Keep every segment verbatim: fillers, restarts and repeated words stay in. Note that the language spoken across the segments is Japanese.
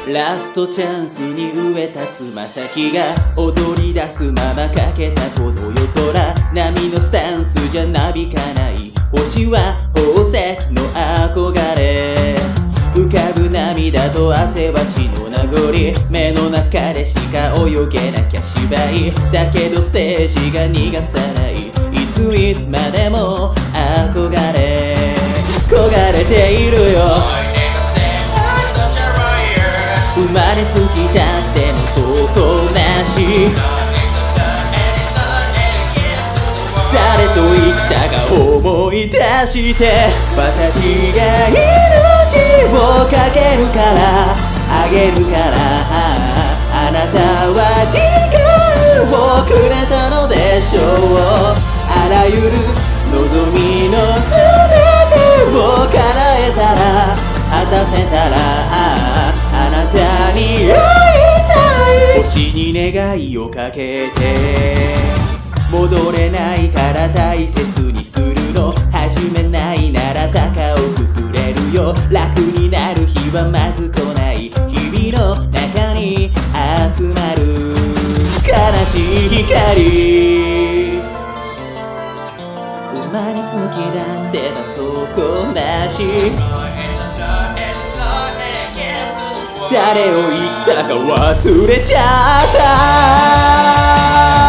ラストチャンスに植えたつま先が踊り出すままかけたこの夜空、波のスタンスじゃなびかない星は宝石の憧れ、浮かぶ涙と汗は血の名残、目の中でしか泳げなきゃ芝居だけどステージが逃がさない、いついつまでも憧れ焦がれているよ。生まれつきたっての相当なし、誰と生きたか思い出して、私が命をかけるからあげるから、あなたは時間をくれたのでしょう。あらゆる望みの全てを叶えたら果たせたら、あなたに会いたい。星に願いをかけて、戻れないから大切にするの、始めないなら高をくくれるよ。楽になる日はまず来ない日々の中に集まる悲しい光、生まれつきだっての底なし、誰を生きたか忘れちゃった。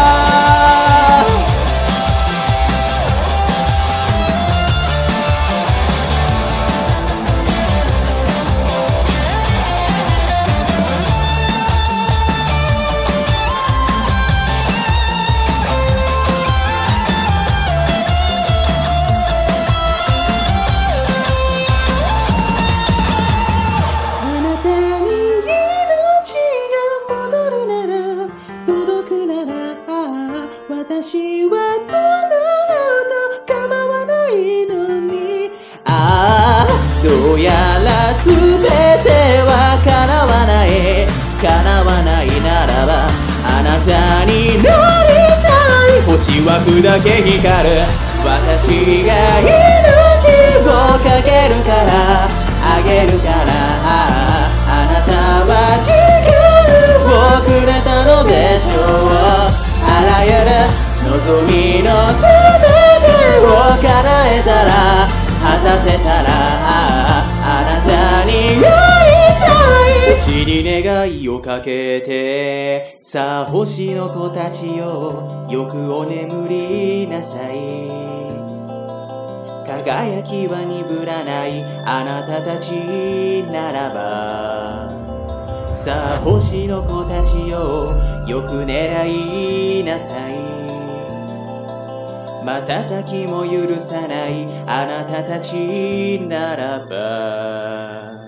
私はどうなろうと構わないのに、ああどうやら全ては叶わない、叶わないならばあなたになりたい。星枠だけ光る私が命をかけるからあげるから、あなたは時間をくれたのでしょう。あらゆる望みの全てを叶えたら果たせたら、あなたに会いたい。星に願いをかけて、さあ星の子たちよよくお眠りなさい。輝きは鈍らないあなたたちならば、さあ星の子たちよよく狙いなさい。瞬きも許さないあなたたちならば